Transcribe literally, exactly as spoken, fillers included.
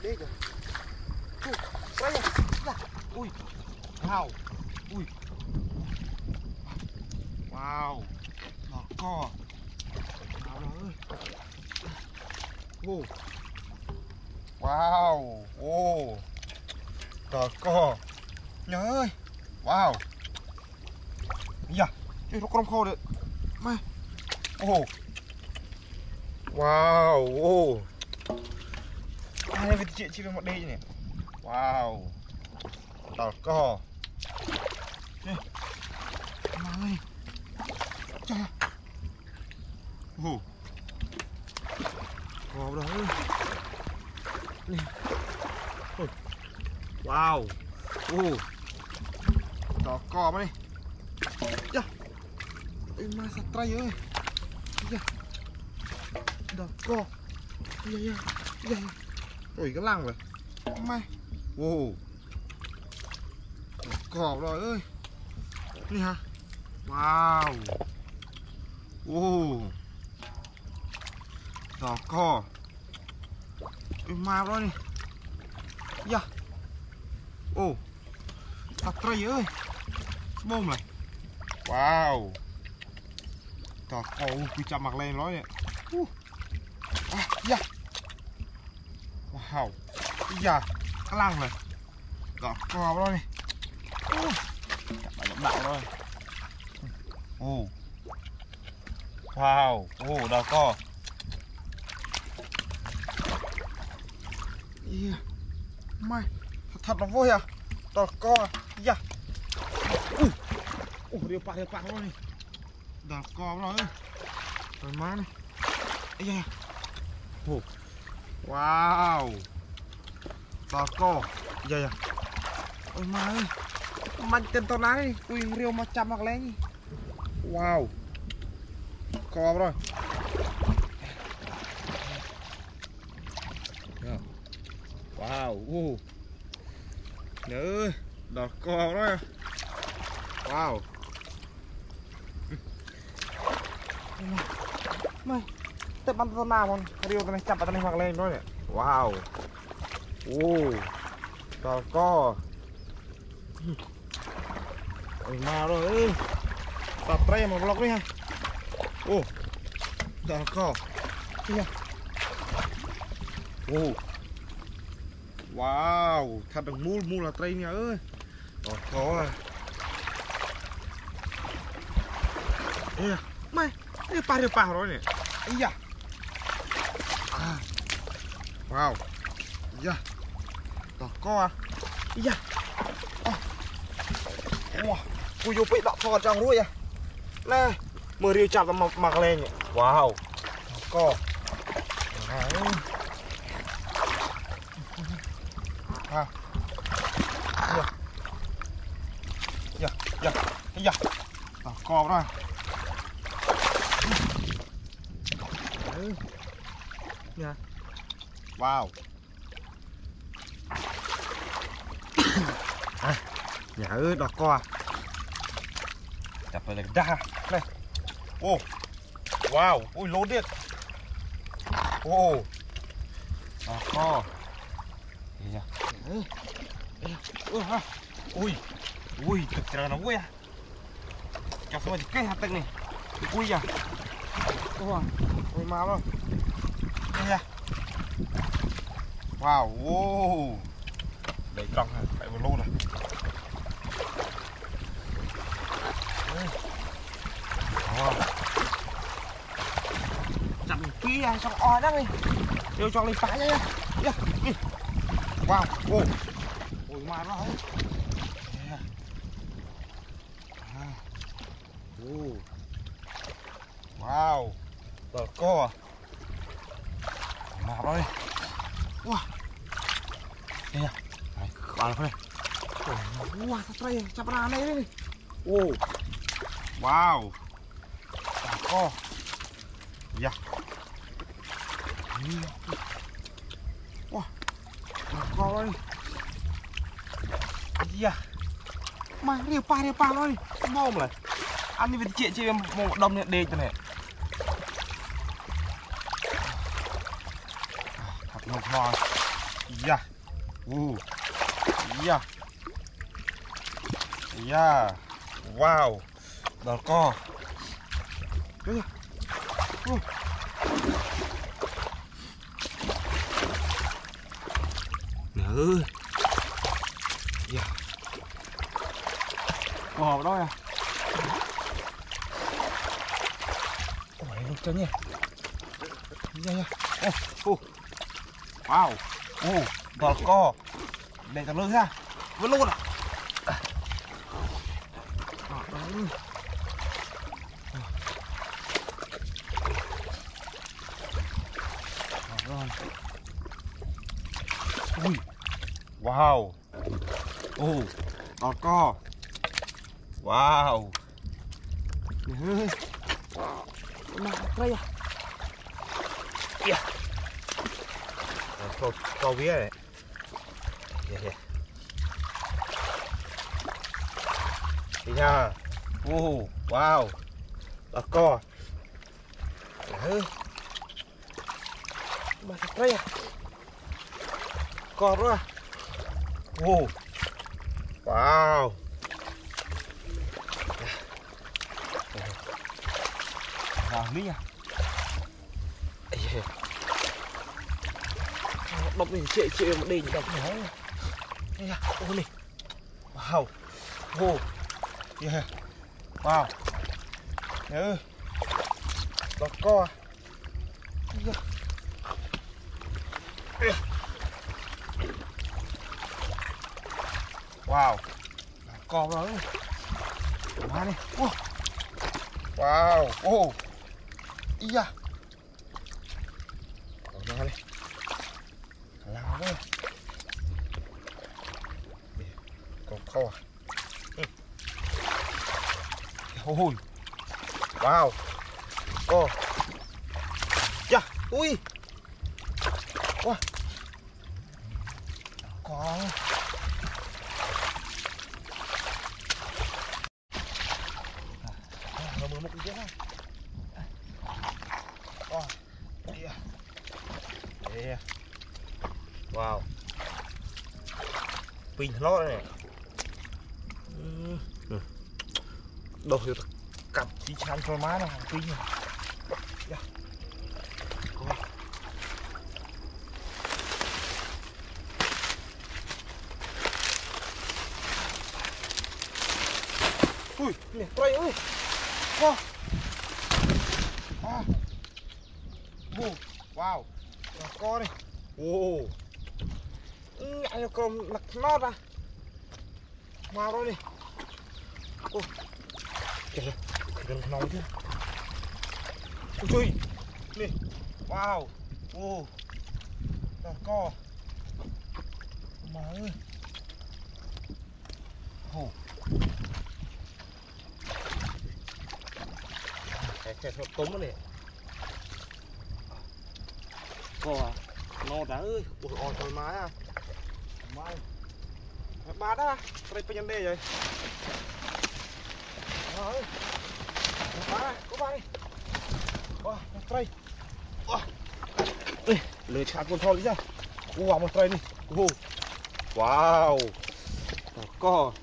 đê kìa. Đây à. Ui. Wow. Ui. Wow. Đỏ co. Wow ơi. Wow. Wow. Wow. Đỏ co. Nhớ ơi. Wow. Dạ. Ê, nó con khô được. Mày. Oh. Wow. Oh. À, đây chị chị một đây này. Wow. Đỏ co. Đây. Mà ơi. Trời. Oh. Wow đó ơi. Này. Oh. Wow. Oh. Đỏ co mà đi. Dạ. Ê mà sạch trai ơi. Dạ. Đỏ co. Dạ dạ. Dạ. Ôi cái lăng rồi. Mày. Wow. Đỏ co rồi ơi. Này hả? Wow. Wow. Đỏ co. Ê mà đó đi. Dạ. Ồ. Sạch trai ơi. Bông này. Wow. Đỏ co quy chạm mặc lên nói nè. Uh. À, dạ. Wow. Dạ. Cái lăng này. Đỏ co đó này. Uh. Chạm lại đạo rồi. Oh. Wow. Oh, đỏ co. Yeah. Mày. Thật là vui à. Đỏ co à. Dạ. Ui. Ủa, điều bạc điều bạc rồi này. Đỏ co rồi ơi. Rồi má này. Ây da. Oh. Wow. Đỏ co. Dạ dạ. Ôi má ơi. Mạnh tên tao này. Ui riêu mà chạm mặc lên. Wow. Co rồi. Wow. Uh. Nhớ. Đỏ co rồi. Wow. Mày, tết bắn tao nào con, riêu cái này chặt vào cái này hoặc lên thôi nè. Wow. Ô, đỏ co. Ôi mà rồi, tập trai mà vlog đi ha. Ô, đỏ co. Kìa. Ô. Wow, thật được mua mua là trai nha ơi. Đỏ co à. Ê, mày, cái pa điều pa rồi nè. Ây da. À. Wow. Da. Đỏ co à. Ây da. À. Wow. Ui vô bị đọ thò trong ruồi à. Nè, mưa riêu chạm vào mặc lên nhỉ. Wow. Đỏ co. Đấy. À. Dạ. Dạ, dạ. Ây da. Đỏ co rồi. Nha. Wow. À, nhà ơi đỏ co. Chặt vào đây đa. Này. Ô. Wow, ui lố điện. Ô. Đỏ co. Ây da. Ui. Ui, thực ra nó quê à. Chặt xuống cái hạt tầng này. Ui da. Ôi, ôi mau rồi. Đây nha. Wow, wow. Để trong này, phải vào lô này. Wow. Chặt kia xong o đó đi. Đưa cho lên phá nhá. Đi. Wow, wow. Ôi mà nó. Wow. Đỏ co à. Mà đó đi. Wow. Đây nè. Này, vào đây. Wow, sao đây? Chắp ra đây đi. Wow. Wow. Đỏ co. Dạ. Wow. Đỏ co đây. Dạ. Mà riêu pa riêu pa thôi. Bom này. Ăn đi với chị chị một đồng nhận đề cho này. Thật ngọt ngon. Yeah. Ooh. Yeah. Yeah. Wow. Đòn co. Đấy. Uh. Nè ơi. Yeah. Có hộp đó à. Ôi nó chân nha. Yeah, yeah. Oh, oh. Wow. Oh, đòn co. Để tao lưới ha. Vẫn luôn à. Ui. Wow. Oh, đòn co. Wow. Ơi. Mà đây à. Yeah. Câu câu vía này. Yeah, yeah. Yeah. Oh, wow. Đòn co. Ơi. Mà đây à. Co đó. Oh. Wow. Vào lý à. Đọc mình chạy chạy một đỉnh đọc nhỏ. Đây à, ô này. Wow. Oh. Yeah. Wow. Ơi. Đọc co. Yeah. Wow. Co rồi. Má đi. Wow. Oh. Iya. Còn ra đi. Lao quá. Còn câu à. Ôi. Wow. Co. Dạ. Ui. Wow. Co. Nó mưa một cái chết ha. Oh, yeah. Yeah. Wow. Pin nó này. Đồ hiệu cặp chỉ chán cho má này, pin này. Yeah. Coi. Ui, nè, quay ơi. Wow. À. Wow, wow, co đi. Wow. Anh nó còn lật nót ra. Vào đó đi. Ô. Kìa, gần nóng chứ. Ôi trời. Nè. Wow. Wow. Đòn co. Má ơi. Ồ. Cái cái nó túm này. Co à, no đã ơi, ôi ôi thoải mái à, thoải mái, ba đó, đây phải nhân đây rồi, rồi, ba, có ba đi, wow, một tray, wow, lưỡi chặt con thoi đi ra, wow một tray đi, wow, wow, co.